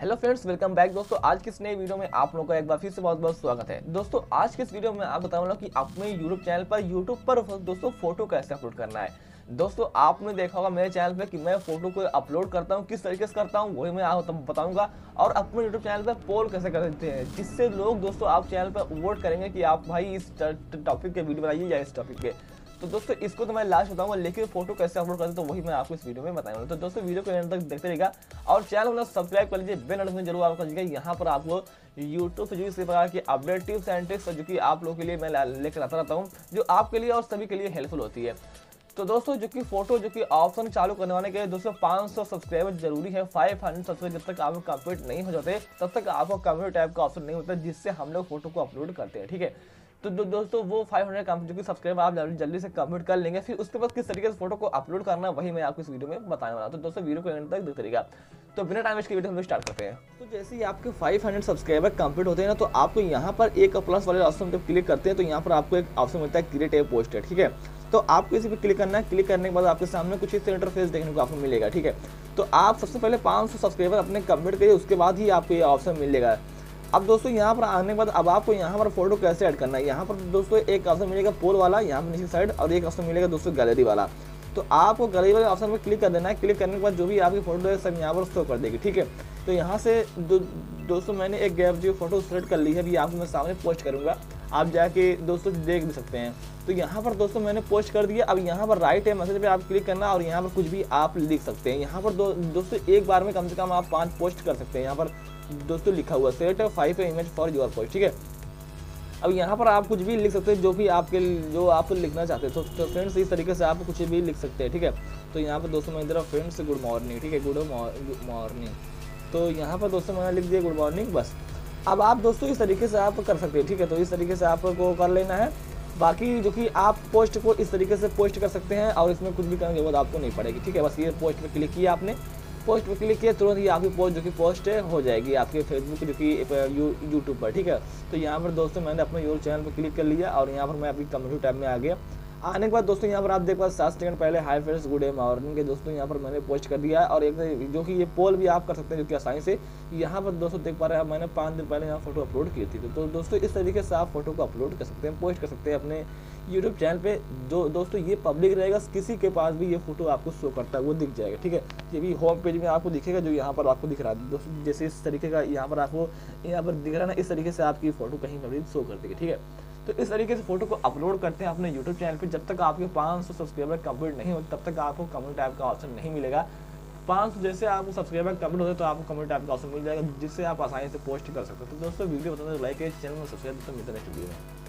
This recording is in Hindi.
हेलो फ्रेंड्स, वेलकम बैक दोस्तों। आज की इस नई वीडियो में आप लोगों का एक बार फिर से बहुत बहुत स्वागत है। दोस्तों आज के इस वीडियो में आप बताऊंगा कि अपने यूट्यूब चैनल पर दोस्तों फोटो कैसे अपलोड करना है। दोस्तों आपने देखा होगा मेरे चैनल पे कि मैं फोटो को अपलोड करता हूं, किस तरीके से करता हूं वही मैं आपको बताऊंगा। और अपने यूट्यूब चैनल पर पोल कैसे करते हैं, जिससे लोग दोस्तों आप चैनल पर वोट करेंगे कि आप भाई इस टॉपिक के वीडियो बनाइए या इस टॉपिक के। तो दोस्तों इसको तो मैं लास्ट बताऊंगा, लेकिन फोटो कैसे अपलोड करते तो वही मैं आपको इस वीडियो में बताऊंगा। तो दोस्तों वीडियो को एंड तक देखते रहिएगा और चैनल को सब्सक्राइब कर लीजिए, बेल नोटिफिकेशन जरूर आप कर लीजिएगा। यहाँ पर आपको यूट्यूब से जो इस प्रकार की अपडेट टिप्स एंड ट्रिक्स जो कि आप लोगों के लिए मैं लेकर आता रहता हूँ, जो आपके लिए और सभी के लिए हेल्पफुल होती है। तो दोस्तों जो कि फोटो जो कि ऑप्शन चालू करवाने के दोस्तों 500 सब्सक्राइबर जरूरी है। 500 सब्सक्राइबर जब तक आप कंप्लीट नहीं हो जाते तब तक आपको कम्युनिटी टैब का ऑप्शन नहीं होता, जिससे हम लोग फोटो को अपलोड करते हैं। ठीक है, तो दोस्तों वो 500 जो कि सब्सक्राइबर आप जल्दी से कंप्लीट कर लेंगे, फिर उसके बाद किस तरीके से फोटो को अपलोड करना वही मैं आपको इस वीडियो में बताने वाला हूं। तो दोस्तों वीडियो को एंड तक देखते रहिएगा। तो बिना टाइम वेस्ट के वीडियो हम लोग स्टार्ट करते हैं। तो जैसे ही आपके 500 सब्सक्राइबर कंप्लीट होते हैं ना, तो आपको यहाँ पर एक प्लस वाले ऑप्शन पे क्लिक करते हैं तो यहाँ पर आपको एक ऑप्शन मिलता है क्रिएट ए पोस्टर। ठीक है, तो आपको इसी पे क्लिक करना है। क्लिक करने के बाद आपके सामने कुछ इस इंटरफेस देखने को आपको मिलेगा। ठीक है, तो आप सबसे पहले 500 सब्सक्राइबर अपने कंप्लीट करिए, उसके बाद ही आपको ये ऑप्शन मिलेगा। अब दोस्तों यहाँ पर आने के बाद अब आपको यहाँ पर फोटो कैसे ऐड करना है, यहाँ पर दोस्तों एक ऑप्शन मिलेगा पोल वाला यहाँ पर नीचे साइड, और एक ऑप्शन मिलेगा दोस्तों गैलरी वाला। तो आपको गैलरी वाले ऑप्शन पर क्लिक कर देना है। क्लिक करने के बाद जो भी आपकी फोटो है सब यहाँ पर शो कर देगी। ठीक है, तो यहाँ से दोस्तों मैंने एक गैप जो फोटो सेलेक्ट कर ली है, अभी आपको मैं सामने पोस्ट करूँगा, आप जाके दोस्तों देख भी सकते हैं। तो यहाँ पर दोस्तों मैंने पोस्ट कर दिया। अब यहाँ पर राइट है मैसेज पे आप क्लिक करना और यहाँ पर कुछ भी आप लिख सकते हैं। यहाँ पर दोस्तों एक बार में कम से कम आप 5 पोस्ट कर सकते हैं। यहाँ पर दोस्तों लिखा हुआ set 5 image for your post. ठीक है, अब यहाँ पर आप कुछ भी लिख सकते हैं जो आप लिखना चाहते हैं। तो फ्रेंड्स इस तरीके से आप कुछ भी लिख सकते हैं। ठीक है, तो यहाँ पर दोस्तों मैंने तरफ फ्रेंड्स गुड मॉर्निंग। ठीक है, गुड मॉर्निंग, तो यहाँ पर दोस्तों मैंने लिख दिया गुड मॉर्निंग बस। अब आप दोस्तों इस तरीके से आप कर सकते हैं। ठीक है, तो इस तरीके से आपको कर लेना है। बाकी जो कि आप पोस्ट को इस तरीके से पोस्ट कर सकते हैं और इसमें कुछ भी करने की जरूरत आपको नहीं पड़ेगी। ठीक है, बस ये पोस्ट पे क्लिक किया आपने, पोस्ट पे क्लिक किया तुरंत ही आपकी पोस्ट जो कि पोस्ट हो जाएगी आपके फेसबुक जो कि यूट्यूब पर। ठीक है, तो यहाँ पर दोस्तों मैंने अपने यूट्यूब चैनल पर क्लिक कर लिया और यहाँ पर मैं अभी कम्युनिटी टैब में आ गया। आने के बाद दोस्तों यहाँ पर आप देख पास 7 सेकंड पहले हाई फ्रेंड्स गुड मॉर्निंग के दोस्तों यहाँ पर मैंने पोस्ट कर दिया है। और एक जो कि ये पोल भी आप कर सकते हैं जो कि आसानी से यहाँ पर दोस्तों देख पा रहे हैं, मैंने 5 दिन पहले यहाँ फोटो अपलोड की थी। तो दोस्तों इस तरीके से आप फोटो को अपलोड कर सकते हैं, पोस्ट कर सकते हैं अपने यूट्यूब चैनल पे। दोस्तों ये पब्लिक रहेगा, किसी के पास भी ये फोटो आपको शो करता है वो दिख जाएगा। ठीक है, ये भी होम पेज में आपको दिखेगा जो यहाँ पर आपको दिख रहा है दोस्तों, जैसे इस तरीके का यहाँ पर आपको यहाँ पर दिख रहा है ना, इस तरीके से आपकी फोटो कहीं पर भी शो कर देगी। ठीक है, तो इस तरीके से फोटो को अपलोड करते हैं अपने यूट्यूब चैनल पे। जब तक आपके 500 सब्सक्राइबर कंप्लीट नहीं होते तब तक आपको कम्युनिटी टैब का ऑप्शन नहीं मिलेगा। 500 जैसे आपको सब्सक्राइबर कंप्लीट होते तो आपको कम्युनिटी टैब का ऑप्शन मिल जाएगा, जिससे आप आसानी से पोस्ट कर सकते हो। तो दोस्तों वीडियो पसंद है तो लाइक करिए, चैनल को सब्सक्राइब, तो मिलते हैं नेक्स्ट वीडियो में।